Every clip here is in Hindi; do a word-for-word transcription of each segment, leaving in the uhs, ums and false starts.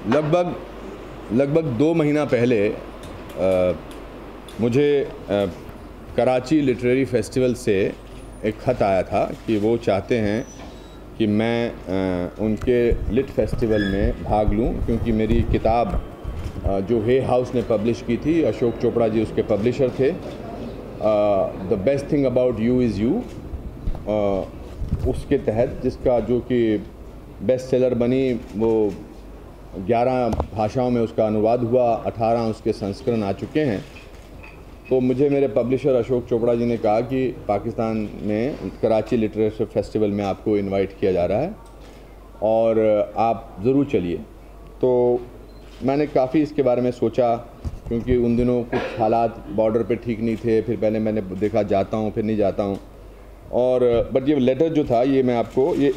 लगभग लगभग दो महीना पहले आ, मुझे आ, कराची लिटरेरी फेस्टिवल से एक ख़त आया था कि वो चाहते हैं कि मैं आ, उनके लिट फेस्टिवल में भाग लूं, क्योंकि मेरी किताब आ, जो हे हाउस ने पब्लिश की थी, अशोक चोपड़ा जी उसके पब्लिशर थे, the best thing about you is you, उसके तहत, जिसका जो कि बेस्ट सेलर बनी, वो ग्यारह भाषाओं में उसका अनुवाद हुआ, अठारह उसके संस्करण आ चुके हैं। तो मुझे मेरे पब्लिशर अशोक चोपड़ा जी ने कहा कि पाकिस्तान में कराची लिटरेचर फेस्टिवल में आपको इनवाइट किया जा रहा है और आप ज़रूर चलिए। तो मैंने काफ़ी इसके बारे में सोचा, क्योंकि उन दिनों कुछ हालात बॉर्डर पे ठीक नहीं थे। फिर पहले मैंने देखा जाता हूँ फिर नहीं जाता हूँ, और बट ये लेटर जो था ये मैं आपको ये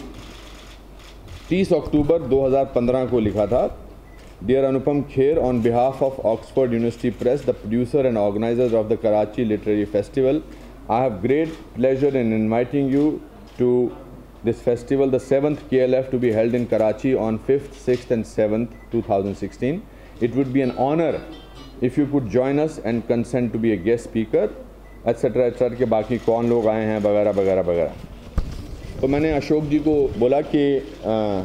तीस अक्टूबर दो हज़ार पंद्रह को लिखा था। Dear Anupam, Kher, on behalf of Oxford University Press, the producer and organizers of the Karachi Literary Festival, I have great pleasure in inviting you to this festival, the seventh K L F, to be held in Karachi on fifth, sixth and seventh, two thousand sixteen. It would be an honor if you could join us and consent to be a guest speaker, et cetera et cetera के बाकी कौन लोग आए हैं वगैरह वगैरह वगैरह। तो मैंने अशोक जी को बोला कि आ,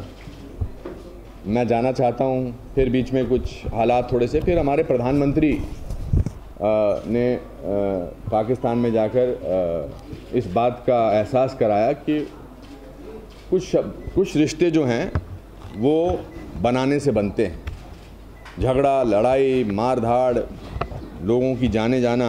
मैं जाना चाहता हूं। फिर बीच में कुछ हालात थोड़े से, फिर हमारे प्रधानमंत्री आ, ने आ, पाकिस्तान में जाकर आ, इस बात का एहसास कराया कि कुछ कुछ रिश्ते जो हैं वो बनाने से बनते हैं। झगड़ा, लड़ाई, मार धाड़, लोगों की जाने जाना,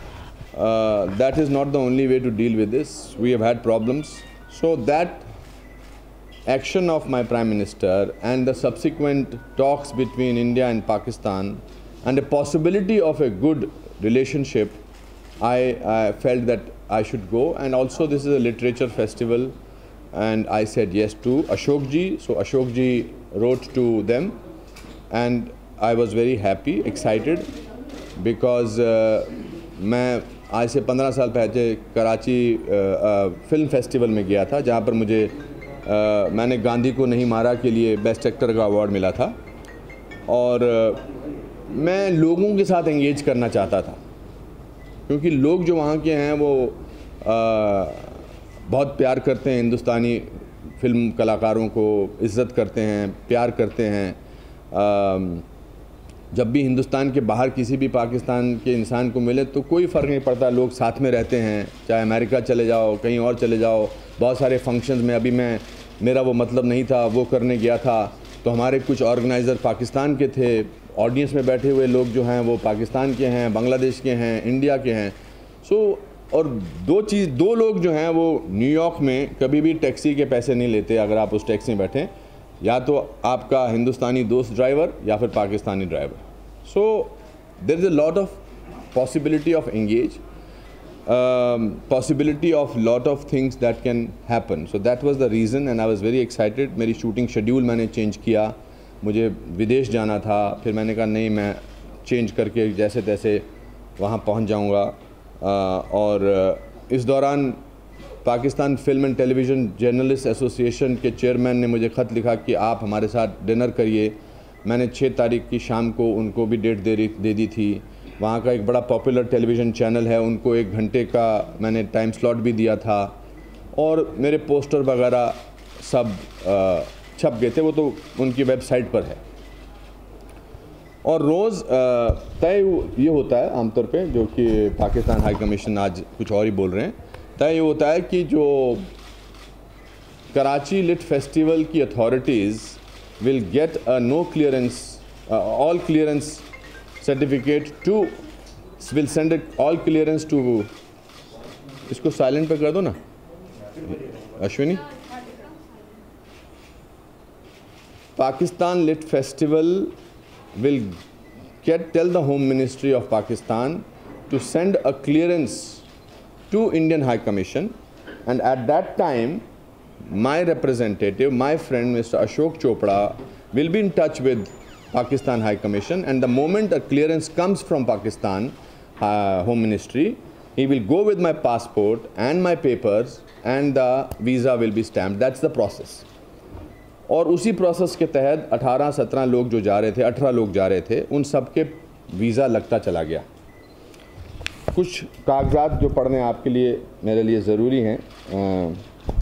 that is not the only way to deal with this. We have had problems, so that action of my Prime Minister and the subsequent talks between India and Pakistan and the possibility of a good relationship, I, I felt that I should go. And also this is a literature festival and I said yes to Ashok ji. So Ashok ji wrote to them and I was very happy, excited, because uh, मैं आज से पंद्रह साल पहले कराची फिल्म फेस्टिवल में गया था, जहाँ पर मुझे Uh, मैंने गांधी को नहीं मारा के लिए बेस्ट एक्टर का अवार्ड मिला था। और uh, मैं लोगों के साथ एंगेज करना चाहता था, क्योंकि लोग जो वहाँ के हैं वो uh, बहुत प्यार करते हैं, हिंदुस्तानी फिल्म कलाकारों को इज़्ज़त करते हैं, प्यार करते हैं। uh, जब भी हिंदुस्तान के बाहर किसी भी पाकिस्तान के इंसान को मिले तो कोई फ़र्क नहीं पड़ता, लोग साथ में रहते हैं, चाहे अमेरिका चले जाओ, कहीं और चले जाओ। बहुत सारे फंक्शंस में, अभी मैं मेरा वो मतलब नहीं था, वो करने गया था, तो हमारे कुछ ऑर्गेनाइज़र पाकिस्तान के थे, ऑडियंस में बैठे हुए लोग जो हैं वो पाकिस्तान के हैं, बांग्लादेश के हैं, इंडिया के हैं। सो और दो चीज़ दो लोग जो हैं वो न्यूयॉर्क में कभी भी टैक्सी के पैसे नहीं लेते। अगर आप उस टैक्सी में बैठें, या तो आपका हिंदुस्तानी दोस्त ड्राइवर या फिर Pakistani driver. So there is a lot of possibility of engage, Um, possibility of lot of things that can happen. So that was the reason and I was very excited. मेरी शूटिंग शेड्यूल मैंने चेंज किया, मुझे विदेश जाना था, फिर मैंने कहा नहीं, मैं चेंज करके जैसे तैसे वहाँ पहुँच जाऊँगा। और इस दौरान Pakistan film and television journalist association के चेयरमैन ने मुझे ख़त लिखा कि आप हमारे साथ डिनर करिए। मैंने छः तारीख की शाम को उनको भी डेट दे दे दी थी। वहाँ का एक बड़ा पॉपुलर टेलीविज़न चैनल है, उनको एक घंटे का मैंने टाइम स्लॉट भी दिया था, और मेरे पोस्टर वगैरह सब छप गए थे, वो तो उनकी वेबसाइट पर है। और रोज़ तय ये होता है आमतौर पे, जो कि पाकिस्तान हाई कमीशन आज कुछ और ही बोल रहे हैं, तय ये होता है कि जो कराची लिट फेस्टिवल की authorities will get a no clearance, all clearance certificate to, will send all clearance to, इसको साइलेंट पे कर दो ना Ashwini. Pakistan lit festival will get tell the home ministry of Pakistan to send a clearance to Indian high commission, and at that time my representative, my friend Mister Ashok Chopra, will be in touch with Pakistan High Commission, and the moment a clearance comes from Pakistan uh, Home Ministry, he will go with my passport and my papers and the visa will be stamped. That's the process. और उसी प्रोसेस के तहत अठारह सत्रह लोग जो जा रहे थे, अठारह लोग जा रहे थे, उन सब के वीज़ा लगता चला गया। कुछ कागजात जो पढ़ने आपके लिए मेरे लिए ज़रूरी हैं। आ,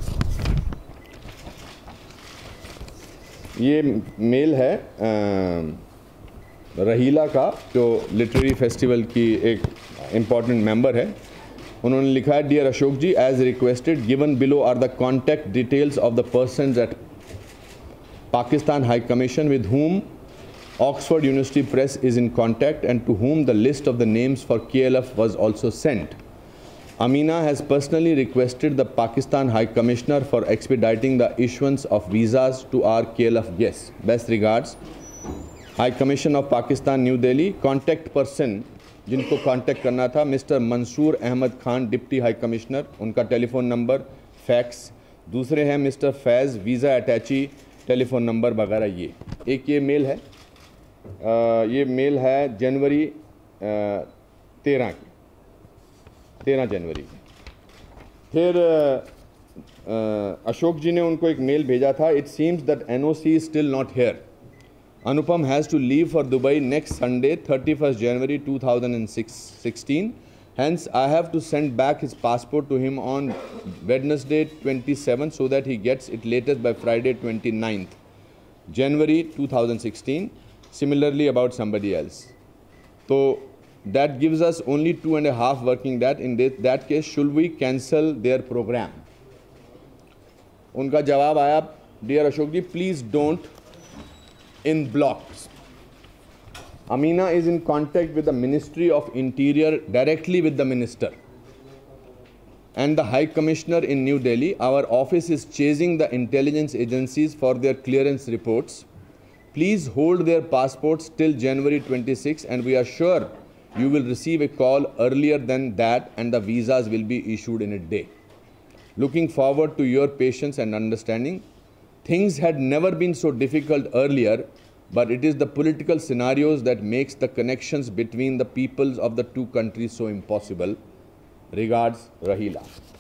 ये मेल है आ, रहीला का, जो लिटरेरी फेस्टिवल की एक इम्पॉर्टेंट मेंबर है। उन्होंने लिखा है, dear Ashok ji, as requested given below are the contact details of the persons at Pakistan High Commission with whom Oxford University Press is in contact and to whom the list of the names for K L F was also sent. Amina has personally requested the Pakistan High Commissioner for expediting the issuance of visas to our K L F guests. Best regards, High Commission of Pakistan, New Delhi. Contact person जिनको कांटेक्ट करना था, mister Mansoor Ahmed Khan, deputy high commissioner, उनका टेलीफोन नंबर, फैक्स। दूसरे हैं mister Faiz, visa attaché, telephone number वगैरह। ये एक ये मेल है, आ, ये मेल है जनवरी तेरह की, तेरह जनवरी की। फिर आ, अशोक जी ने उनको एक मेल भेजा था, it seems that N O C is still not here. Anupam has to leave for Dubai next Sunday, thirty-first January two thousand sixteen. Hence, I have to send back his passport to him on Wednesday twenty-seventh so that he gets it latest by Friday twenty-ninth January two thousand sixteen. Similarly about somebody else. So that gives us only two and a half working days. In that case, should we cancel their program? उनका जवाब आया, dear Ashok ji, please don't. In blocks. Amina is in contact with the Ministry of Interior, directly with the Minister and the High Commissioner in New Delhi. Our office is chasing the intelligence agencies for their clearance reports. Please hold their passports till January twenty-sixth and we are sure you will receive a call earlier than that and the visas will be issued in a day. Looking forward to your patience and understanding. Things had never been so difficult earlier, but it is the political scenarios that makes the connections between the peoples of the two countries so impossible. Regards, Rahila.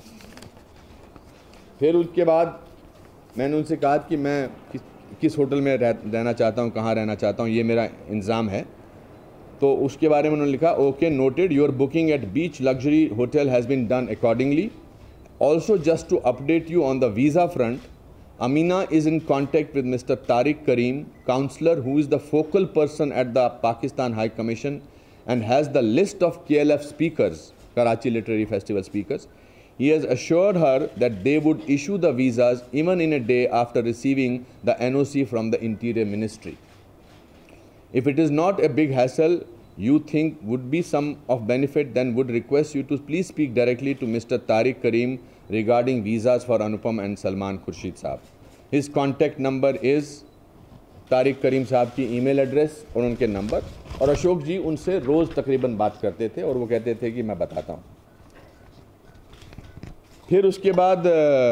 फिर उसके बाद मैंने उनसे कहा कि मैं किस, किस होटल में रह, रहना चाहता हूँ, कहाँ रहना चाहता हूँ, ये मेरा इंतज़ाम है। तो उसके बारे में उन्होंने लिखा, okay noted, your booking at beach luxury hotel has been done accordingly. Also just to update you on the visa front, Amina is in contact with Mister Tariq Karim, councillor who is the focal person at the Pakistan High Commission and has the list of K L F speakers, Karachi Literary Festival speakers. He has assured her that they would issue the visas even in a day after receiving the N O C from the Interior Ministry. If it is not a big hassle you think would be some of benefit, then would request you to please speak directly to Mister Tariq Karim regarding visas for Anupam and Salman Khurshid साहब. His contact number is Tariq Karim sahab की ईमेल एड्रेस और उनके नंबर, और अशोक जी उनसे रोज़ तकरीबन बात करते थे और वो कहते थे कि मैं बताता हूँ. फिर उसके बाद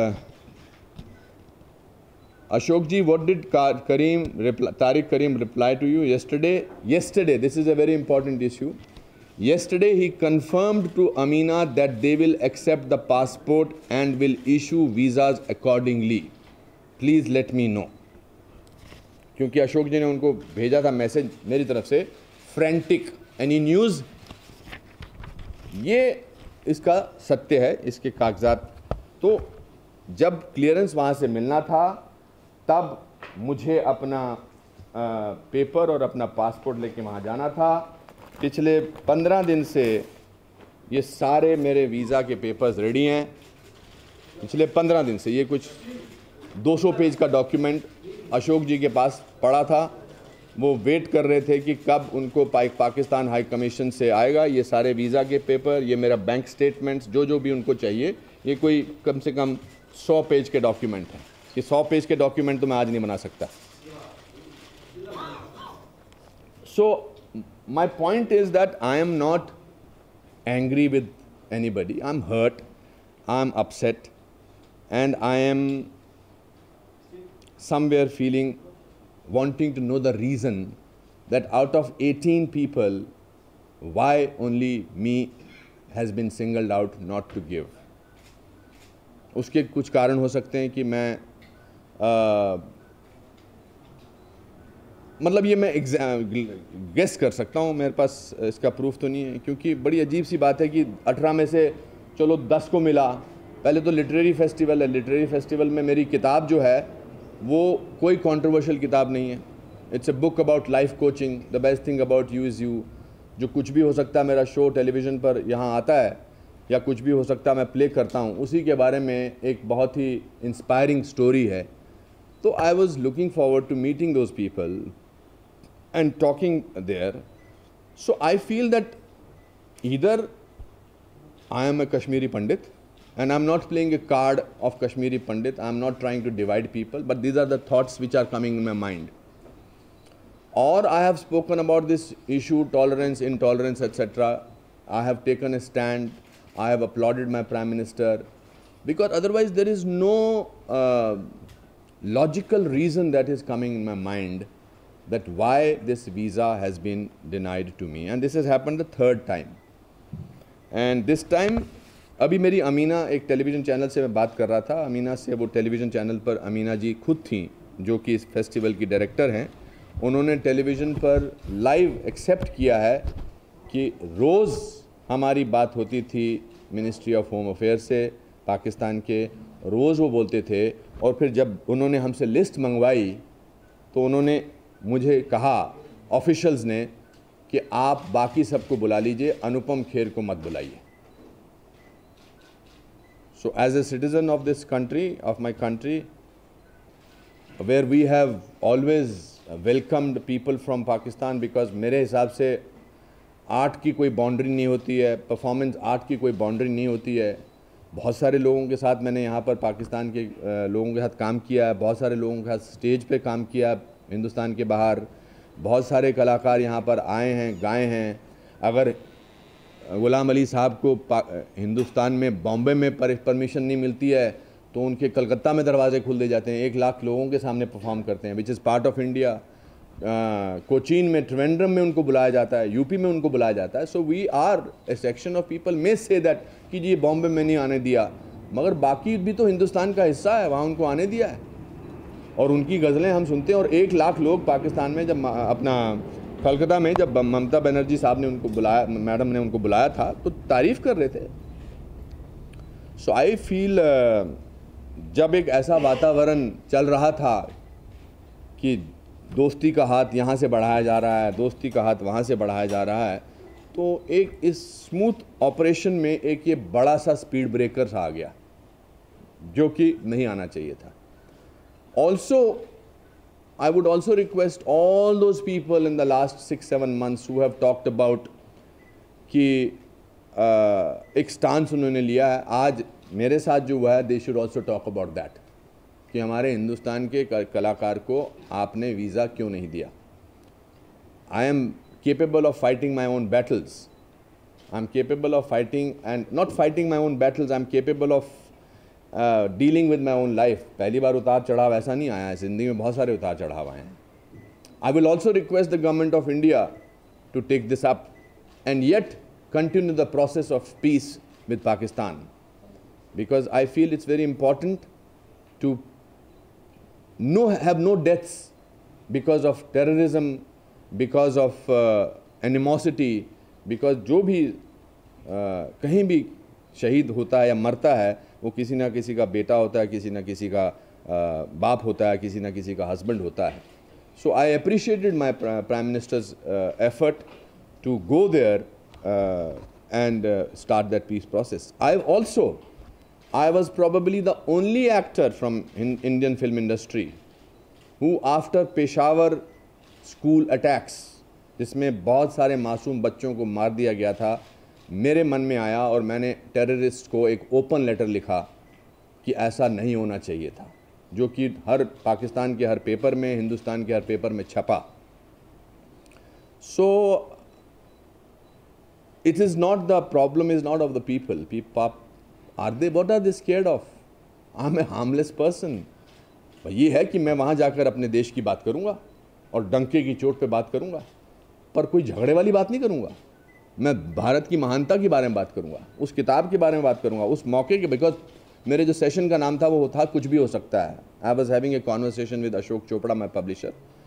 अशोक जी, what did Karim Tariq Karim reply to you yesterday? Yesterday, this is a very important issue. Yesterday he confirmed to Amina that they will accept the passport and will issue visas accordingly. Please let me know. क्योंकि अशोक जी ने उनको भेजा था मैसेज मेरी तरफ से, फ्रेंटिक एनी न्यूज़, ये इसका सत्य है, इसके कागजात. तो जब क्लियरेंस वहाँ से मिलना था तब मुझे अपना आ, पेपर और अपना पासपोर्ट लेके वहाँ जाना था. पिछले पंद्रह दिन से ये सारे मेरे वीज़ा के पेपर्स रेडी हैं. पिछले पंद्रह दिन से ये कुछ दो सौ पेज का डॉक्यूमेंट अशोक जी के पास पड़ा था. वो वेट कर रहे थे कि कब उनको पा, पाकिस्तान हाई कमीशन से आएगा ये सारे वीज़ा के पेपर, ये मेरा बैंक स्टेटमेंट्स, जो जो भी उनको चाहिए. ये कोई कम से कम सौ पेज के डॉक्यूमेंट हैं. ये सौ पेज के डॉक्यूमेंट तो मैं आज नहीं बना सकता. सो my point is that I am not angry with anybody. I am hurt, I am upset, and I am somewhere feeling, wanting to know the reason that out of eighteen people, why only me has been singled out not to give. उसके कुछ कारण हो सकते हैं कि मैं आ, मतलब ये मैं गेस कर सकता हूँ, मेरे पास इसका प्रूफ तो नहीं है, क्योंकि बड़ी अजीब सी बात है कि अठारह में से चलो दस को मिला। पहले तो लिटरेरी फेस्टिवल है, लिटरेरी फेस्टिवल में मेरी किताब जो है वो कोई कंट्रोवर्शियल किताब नहीं है। It's a book about life coaching, the best thing about you is you. जो कुछ भी हो सकता है, मेरा शो टेलीविज़न पर यहाँ आता है या कुछ भी हो सकता है मैं प्ले करता हूँ, उसी के बारे में एक बहुत ही इंस्पायरिंग स्टोरी है। तो I was looking forward to meeting those people and talking there. So I feel that either I am a Kashmiri Pandit and I'm not playing a card of Kashmiri Pandit, I'm not trying to divide people, but these are the thoughts which are coming in my mind. Or I have spoken about this issue, tolerance, intolerance, et cetera. I have taken a stand, I have applauded my Prime Minister, because otherwise there is no uh, logical reason that is coming in my mind that why this visa has been denied to me, and this has happened the third time. And this time अभी मेरी अमीना एक टेलीविज़न चैनल से मैं बात कर रहा था, अमीना से, वो टेलीविज़न चैनल पर अमीना जी खुद थी जो कि इस फेस्टिवल की डायरेक्टर हैं। उन्होंने टेलीविज़न पर लाइव एक्सेप्ट किया है कि रोज़ हमारी बात होती थी मिनिस्ट्री ऑफ होम अफेयर से पाकिस्तान के, रोज़ वो बोलते थे। और फिर जब उन्होंने हमसे लिस्ट मंगवाई तो उन्होंने मुझे कहा, ऑफिशियल्स ने, कि आप बाकी सबको बुला लीजिए, अनुपम खेर को मत बुलाइए। So as a citizen of this country, of my country, where we have always welcomed people from Pakistan, because मेरे हिसाब से आर्ट की कोई बाउंड्री नहीं होती है, परफॉर्मेंस आर्ट की कोई बाउंड्री नहीं होती है। बहुत सारे लोगों के साथ मैंने यहाँ पर पाकिस्तान के लोगों के साथ काम किया है, बहुत सारे लोगों के साथ स्टेज पे काम किया हिंदुस्तान के बाहर। बहुत सारे कलाकार यहाँ पर आए हैं, गाए हैं। अगर गुलाम अली साहब को हिंदुस्तान में बॉम्बे में परमिशन नहीं मिलती है तो उनके कलकत्ता में दरवाजे खुल दे जाते हैं, एक लाख लोगों के सामने परफॉर्म करते हैं, which is part of India. Cochin में, त्रिवेंद्रम में उनको बुलाया जाता है, यूपी में उनको बुलाया जाता है। So we are a section of people may say that कि जी बॉम्बे में नहीं आने दिया, मगर बाकी भी तो हिंदुस्तान का हिस्सा है, वहाँ उनको आने दिया है और उनकी गज़लें हम सुनते हैं। और एक लाख लोग पाकिस्तान में जब अपना कलकत्ता में जब ममता बनर्जी साहब ने उनको बुलाया, मैडम ने उनको बुलाया था, तो तारीफ़ कर रहे थे। सो आई फील जब एक ऐसा वातावरण चल रहा था कि दोस्ती का हाथ यहाँ से बढ़ाया जा रहा है, दोस्ती का हाथ वहाँ से बढ़ाया जा रहा है, तो एक इस स्मूथ ऑपरेशन में एक ये बड़ा सा स्पीड ब्रेकर आ गया जो कि नहीं आना चाहिए था। Also, I would also request all those people in the last six, seven months who have talked about कि एक स्टांस उन्होंने लिया है, आज मेरे साथ जो हुआ है, they should also talk about that, कि हमारे हिंदुस्तान के कलाकार को आपने वीज़ा क्यों नहीं दिया। I am capable of fighting my own battles. I am capable of fighting and not fighting my own battles. I am capable of dealing with my own life. पहली बार उतार चढ़ाव ऐसा नहीं आया है, ज़िंदगी में बहुत सारे उतार चढ़ाव आए हैं। I will also request the government of India to take this up and yet continue the process of peace with Pakistan, because I feel it's very important to no have no deaths because of terrorism, because of animosity, because जो भी uh, कहीं भी शहीद होता है या मरता है वो किसी ना किसी का बेटा होता है, किसी ना किसी का बाप होता है, किसी ना किसी का हस्बैंड होता है। So I appreciated my prime minister's effort to go there and start that peace process. I also I was probably the only actor from Indian film industry who after Peshawar school attacks, जिसमें बहुत सारे मासूम बच्चों को मार दिया गया था, मेरे मन में आया और मैंने टेररिस्ट को एक ओपन लेटर लिखा कि ऐसा नहीं होना चाहिए था, जो कि हर पाकिस्तान के हर पेपर में, हिंदुस्तान के हर पेपर में छपा। So it is not the problem is not of the people, are they what are they scared of? I am a harmless person. ये है कि मैं वहाँ जाकर अपने देश की बात करूँगा और डंके की चोट पे बात करूँगा, पर कोई झगड़े वाली बात नहीं करूँगा। मैं भारत की महानता के बारे में बात करूँगा, उस किताब के बारे में बात करूँगा, उस मौके के, बिकॉज मेरे जो सेशन का नाम था वो था कुछ भी हो सकता है। I was having a conversation with Ashok Chopra, my publisher,